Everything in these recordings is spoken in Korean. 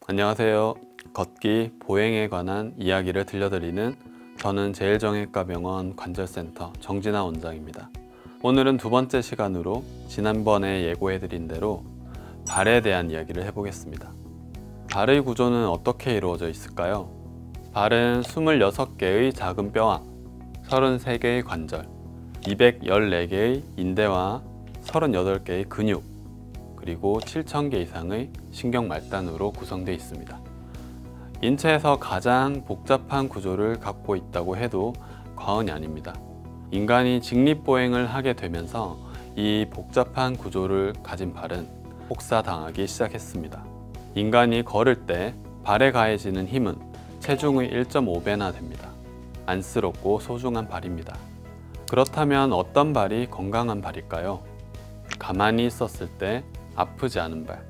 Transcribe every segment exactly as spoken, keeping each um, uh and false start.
안녕하세요. 걷기, 보행에 관한 이야기를 들려드리는 저는 제일정형외과병원 관절센터 정진아 원장입니다. 오늘은 두 번째 시간으로 지난번에 예고해드린 대로 발에 대한 이야기를 해보겠습니다. 발의 구조는 어떻게 이루어져 있을까요? 발은 이십육 개의 작은 뼈와 삼십삼 개의 관절, 이백십사 개의 인대와 삼십팔 개의 근육, 그리고 칠천 개 이상의 신경 말단으로 구성되어 있습니다. 인체에서 가장 복잡한 구조를 갖고 있다고 해도 과언이 아닙니다. 인간이 직립보행을 하게 되면서 이 복잡한 구조를 가진 발은 혹사당하기 시작했습니다. 인간이 걸을 때 발에 가해지는 힘은 체중의 일 점 오 배나 됩니다. 안쓰럽고 소중한 발입니다. 그렇다면 어떤 발이 건강한 발일까요? 가만히 있었을 때 아프지 않은 발,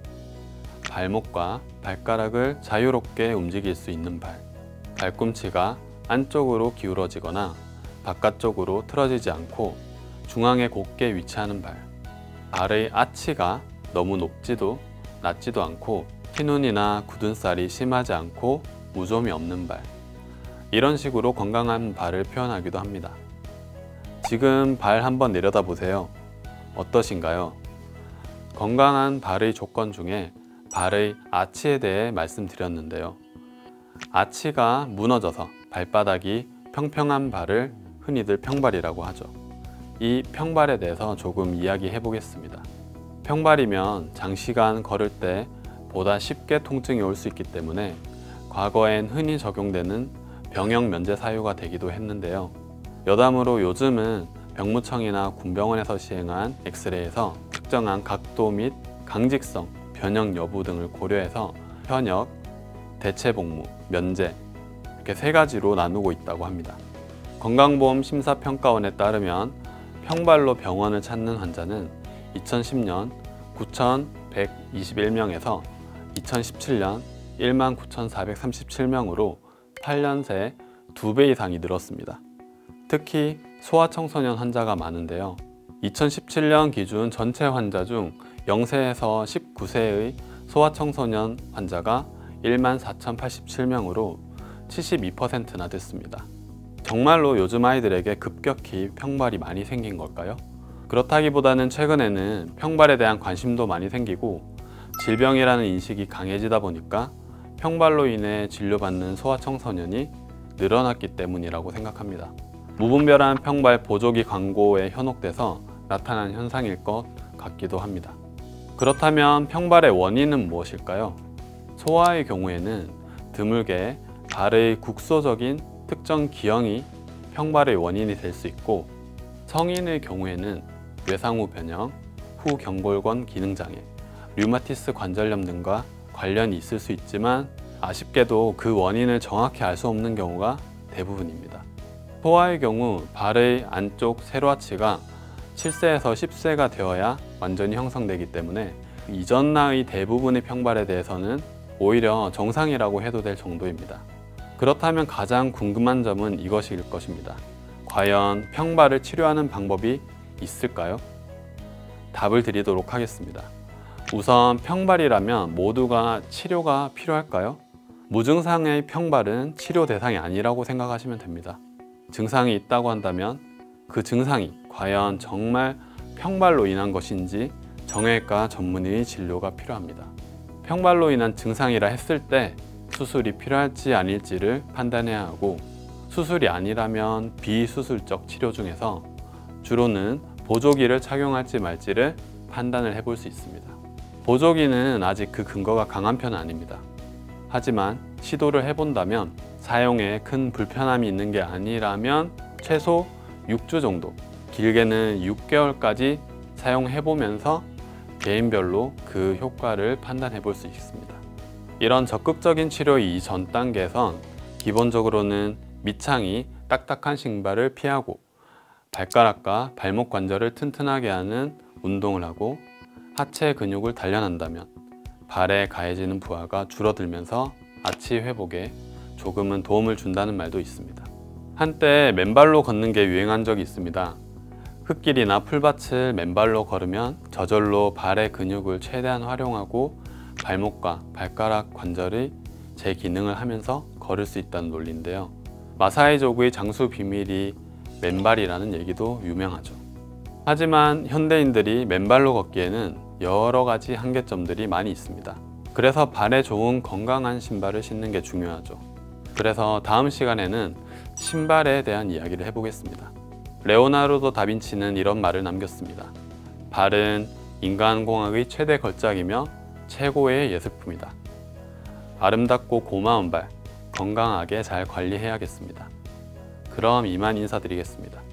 발목과 발가락을 자유롭게 움직일 수 있는 발, 발꿈치가 안쪽으로 기울어지거나 바깥쪽으로 틀어지지 않고 중앙에 곧게 위치하는 발, 발의 아치가 너무 높지도 낮지도 않고 티눈이나 굳은 살이 심하지 않고 무좀이 없는 발, 이런 식으로 건강한 발을 표현하기도 합니다. 지금 발 한번 내려다 보세요. 어떠신가요? 건강한 발의 조건 중에 발의 아치에 대해 말씀드렸는데요. 아치가 무너져서 발바닥이 평평한 발을 흔히들 평발이라고 하죠. 이 평발에 대해서 조금 이야기해 보겠습니다. 평발이면 장시간 걸을 때 보다 쉽게 통증이 올 수 있기 때문에 과거엔 흔히 적용되는 병역 면제 사유가 되기도 했는데요. 여담으로 요즘은 병무청이나 군병원에서 시행한 엑스레이에서 특정한 각도 및 강직성, 변형 여부 등을 고려해서 현역, 대체복무, 면제 이렇게 세 가지로 나누고 있다고 합니다. 건강보험심사평가원에 따르면 평발로 병원을 찾는 환자는 이천십 년 구천백이십일 명에서 이천십칠 년 만 구천사백삼십칠 명으로 팔 년 새 두 배 이상이 늘었습니다. 특히 소아청소년 환자가 많은데요. 이천십칠 년 기준 전체 환자 중 영 세에서 십구 세의 소아청소년 환자가 만 사천팔십칠 명으로 칠십이 퍼센트나 됐습니다. 정말로 요즘 아이들에게 급격히 평발이 많이 생긴 걸까요? 그렇다기보다는 최근에는 평발에 대한 관심도 많이 생기고 질병이라는 인식이 강해지다 보니까 평발로 인해 진료받는 소아청소년이 늘어났기 때문이라고 생각합니다. 무분별한 평발 보조기 광고에 현혹돼서 나타난 현상일 것 같기도 합니다. 그렇다면 평발의 원인은 무엇일까요? 소아의 경우에는 드물게 발의 국소적인 특정 기형이 평발의 원인이 될 수 있고, 성인의 경우에는 외상후 변형, 후경골권 기능장애, 류마티스 관절염 등과 관련이 있을 수 있지만 아쉽게도 그 원인을 정확히 알 수 없는 경우가 대부분입니다. 소아의 경우 발의 안쪽 세로아치가 칠 세에서 십 세가 되어야 완전히 형성되기 때문에 이전 나의 대부분의 평발에 대해서는 오히려 정상이라고 해도 될 정도입니다. 그렇다면 가장 궁금한 점은 이것일 것입니다. 과연 평발을 치료하는 방법이 있을까요? 답을 드리도록 하겠습니다. 우선 평발이라면 모두가 치료가 필요할까요? 무증상의 평발은 치료 대상이 아니라고 생각하시면 됩니다. 증상이 있다고 한다면 그 증상이 과연 정말 평발로 인한 것인지 정형외과 전문의의 진료가 필요합니다. 평발로 인한 증상이라 했을 때 수술이 필요할지 아닐지를 판단해야 하고, 수술이 아니라면 비수술적 치료 중에서 주로는 보조기를 착용할지 말지를 판단을 해볼 수 있습니다. 보조기는 아직 그 근거가 강한 편은 아닙니다. 하지만 시도를 해본다면 사용에 큰 불편함이 있는 게 아니라면 최소 육 주 정도, 길게는 육 개월까지 사용해보면서 개인별로 그 효과를 판단해 볼 수 있습니다. 이런 적극적인 치료의 이전 단계에선 기본적으로는 밑창이 딱딱한 신발을 피하고 발가락과 발목 관절을 튼튼하게 하는 운동을 하고 하체 근육을 단련한다면 발에 가해지는 부하가 줄어들면서 아치 회복에 조금은 도움을 준다는 말도 있습니다. 한때 맨발로 걷는 게 유행한 적이 있습니다. 흙길이나 풀밭을 맨발로 걸으면 저절로 발의 근육을 최대한 활용하고 발목과 발가락 관절의 재기능을 하면서 걸을 수 있다는 논리인데요. 마사이족의 장수 비밀이 맨발이라는 얘기도 유명하죠. 하지만 현대인들이 맨발로 걷기에는 여러 가지 한계점들이 많이 있습니다. 그래서 발에 좋은 건강한 신발을 신는 게 중요하죠. 그래서 다음 시간에는 신발에 대한 이야기를 해보겠습니다. 레오나르도 다빈치는 이런 말을 남겼습니다. 발은 인간공학의 최대 걸작이며 최고의 예술품이다. 아름답고 고마운 발, 건강하게 잘 관리해야겠습니다. 그럼 이만 인사드리겠습니다.